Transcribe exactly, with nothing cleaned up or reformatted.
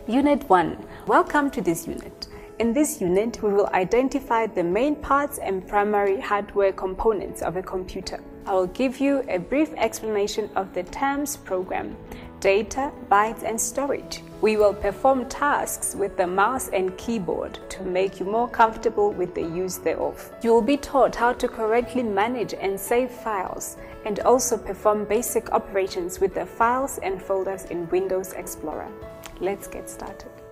Unit one. Welcome to this unit. In this unit, we will identify the main parts and primary hardware components of a computer. I will give you a brief explanation of the terms program, data, bytes, and storage. We will perform tasks with the mouse and keyboard to make you more comfortable with the use thereof. You will be taught how to correctly manage and save files, and also perform basic operations with the files and folders in Windows Explorer. Let's get started.